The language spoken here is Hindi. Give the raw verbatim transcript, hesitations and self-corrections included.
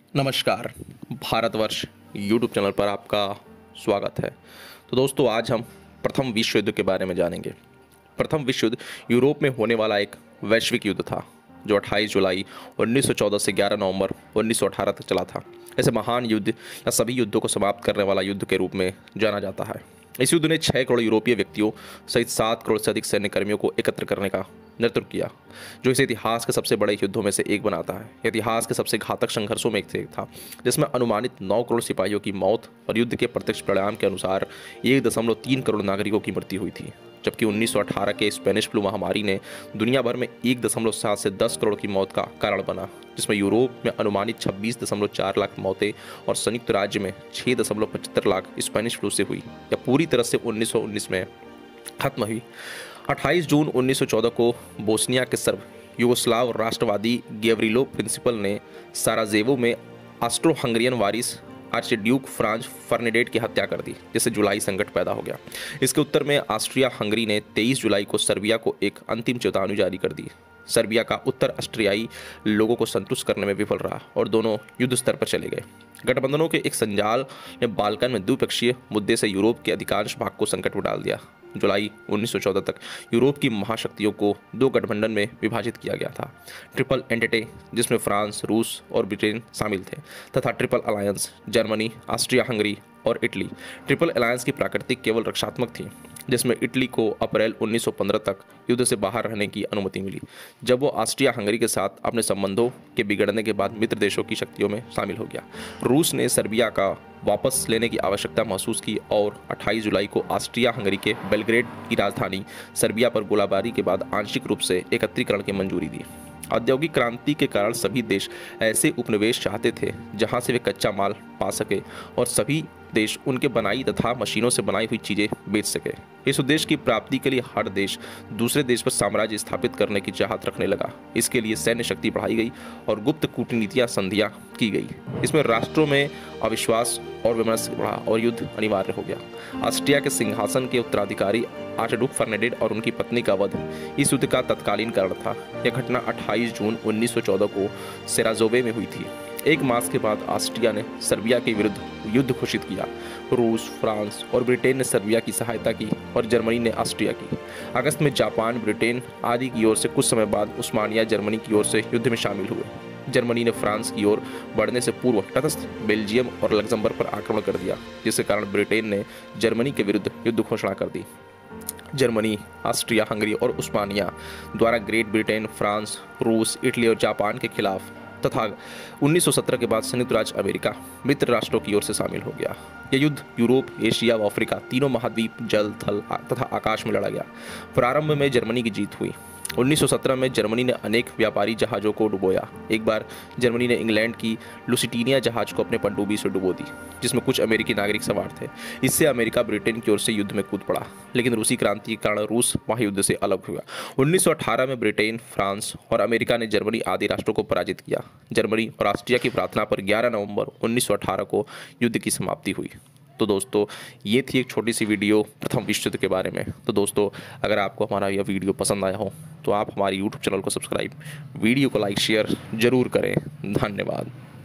नमस्कार। भारतवर्ष यूट्यूब चैनल पर आपका स्वागत है। तो दोस्तों, आज हम प्रथम विश्व युद्ध के बारे में जानेंगे। प्रथम विश्व युद्ध यूरोप में होने वाला एक वैश्विक युद्ध था जो अट्ठाईस जुलाई उन्नीस सौ चौदह से ग्यारह नवंबर उन्नीस सौ अठारह तक चला था। ऐसे महान युद्ध या सभी युद्धों को समाप्त करने वाला युद्ध के रूप में जाना जाता है। इस युद्ध ने छः करोड़ यूरोपीय व्यक्तियों सहित सात करोड़ से अधिक सैन्य कर्मियों को एकत्र करने का नेतृत्व किया, जो इसे इतिहास के सबसे बड़े युद्धों में से एक बनाता है। इतिहास के सबसे घातक संघर्षों में एक से एक था, जिसमें अनुमानित नौ करोड़ सिपाहियों की मौत और युद्ध के प्रत्यक्ष परिणाम के अनुसार एक दशमलव तीन करोड़ नागरिकों की मृत्यु हुई थी। जबकि उन्नीस सौ अठारह के स्पेनिश फ्लू महामारी ने दुनिया भर में एक दशमलव सात से दस करोड़ की मौत का कारण बना, जिसमें यूरोप में अनुमानित छब्बीस दशमलव चार लाख मौतें और संयुक्त राज्य में छः दशमलव पचहत्तर लाख स्पेनिश फ्लू से हुई या पूरी तरह से उन्नीस सौ उन्नीस में खत्म हुई। अट्ठाईस जून उन्नीस सौ चौदह को बोस्निया के सर्ब युगोस्लाव राष्ट्रवादी गैव्रिलो प्रिंसिपल ने साराजेवो में ऑस्ट्रो हंगरियन वारिस आर्चड्यूक फ्रांज फर्डिनेंड की हत्या कर दी, जिससे जुलाई संकट पैदा हो गया। इसके उत्तर में ऑस्ट्रिया हंगरी ने तेईस जुलाई को सर्बिया को एक अंतिम चेतावनी जारी कर दी। सर्बिया का उत्तर ऑस्ट्रियाई लोगों को संतुष्ट करने में विफल रहा और दोनों युद्ध स्तर पर चले गए। गठबंधनों के एक संजाल ने बाल्कन में द्विपक्षीय मुद्दे से यूरोप के अधिकांश भाग को संकट में डाल दिया। जुलाई उन्नीस सौ चौदह तक यूरोप की महाशक्तियों को दो गठबंधन में विभाजित किया गया था। ट्रिपल एंटेटे, जिसमें फ्रांस, रूस और ब्रिटेन शामिल थे, तथा triple alliance, Germany, Austria Hungary और इटली। ट्रिपल अलायंस की प्राकृतिक केवल रक्षात्मक थी, जिसमें इटली को अप्रैल उन्नीस सौ पंद्रह तक युद्ध से बाहर रहने की अनुमति मिली, जब वो ऑस्ट्रिया हंगरी के साथ अपने संबंधों के बिगड़ने के बाद मित्र देशों की शक्तियों में शामिल हो गया। रूस ने सर्बिया का वापस लेने की आवश्यकता महसूस की और अट्ठाईस जुलाई को ऑस्ट्रिया हंगरी के बेलग्रेड की राजधानी सर्बिया पर गोलाबारी के बाद आंशिक रूप से एकत्रीकरण की मंजूरी दी। औद्योगिक क्रांति के कारण सभी देश ऐसे उपनिवेश चाहते थे जहां से वे कच्चा माल पा सके और सभी देश उनके बनाई तथा मशीनों से बनाई हुई चीज़ें बेच सके। इस उद्देश्य की प्राप्ति के लिए हर देश दूसरे देश पर साम्राज्य स्थापित करने की चाहत रखने लगा। इसके लिए सैन्य शक्ति बढ़ाई गई और गुप्त कूटनीतियाँ संधियाँ की गई। इसमें राष्ट्रों में अविश्वास और विमर्श बढ़ा और युद्ध अनिवार्य हो गया। ऑस्ट्रिया के सिंहासन के उत्तराधिकारी आर्चड्यूक फर्डिनेंड और उनकी पत्नी का वध इस युद्ध का तत्कालीन कारण था। यह घटना अट्ठाईस जून उन्नीस सौ चौदह को सेराजोवे में हुई थी। एक मास के बाद ऑस्ट्रिया ने सर्बिया के विरुद्ध युद्ध घोषित किया। रूस, फ्रांस और ब्रिटेन ने सर्बिया की सहायता की और जर्मनी ने ऑस्ट्रिया की। अगस्त में जापान, ब्रिटेन आदि की ओर से कुछ समय बाद उस्मानिया जर्मनी की ओर से युद्ध में शामिल हुए। जर्मनी ने फ्रांस की ओर बढ़ने से पूर्व तटस्थ बेल्जियम और लग्जमबर्ग पर आक्रमण कर दिया, जिसके कारण ब्रिटेन ने जर्मनी के विरुद्ध युद्ध घोषणा कर दी। जर्मनी, ऑस्ट्रिया हंगरी और उस्मानिया द्वारा ग्रेट ब्रिटेन, फ्रांस, रूस, इटली और जापान के खिलाफ तथा उन्नीस सौ सत्रह के बाद संयुक्त राज्य अमेरिका मित्र राष्ट्रों की ओर से शामिल हो गया। यह युद्ध यूरोप, एशिया व अफ्रीका तीनों महाद्वीप, जल, थल तथा आकाश में लड़ा गया। प्रारंभ में जर्मनी की जीत हुई। उन्नीस सौ सत्रह में जर्मनी ने अनेक व्यापारी जहाज़ों को डुबोया। एक बार जर्मनी ने इंग्लैंड की लुसिटीनिया जहाज़ को अपने पनडुब्बी से डुबो दी, जिसमें कुछ अमेरिकी नागरिक सवार थे। इससे अमेरिका ब्रिटेन की ओर से युद्ध में कूद पड़ा, लेकिन रूसी क्रांति के कारण रूस महायुद्ध से अलग हुआ। उन्नीस सौ अठारह में ब्रिटेन, फ्रांस और अमेरिका ने जर्मनी आदि राष्ट्रों को पराजित किया। जर्मनी और ऑस्ट्रिया की प्रार्थना पर ग्यारह नवंबर उन्नीस सौ अठारह को युद्ध की समाप्ति हुई। तो दोस्तों, ये थी एक छोटी सी वीडियो प्रथम विश्व युद्ध के बारे में। तो दोस्तों, अगर आपको हमारा यह वीडियो पसंद आया हो तो आप हमारे यूट्यूब चैनल को सब्सक्राइब, वीडियो को लाइक शेयर जरूर करें। धन्यवाद।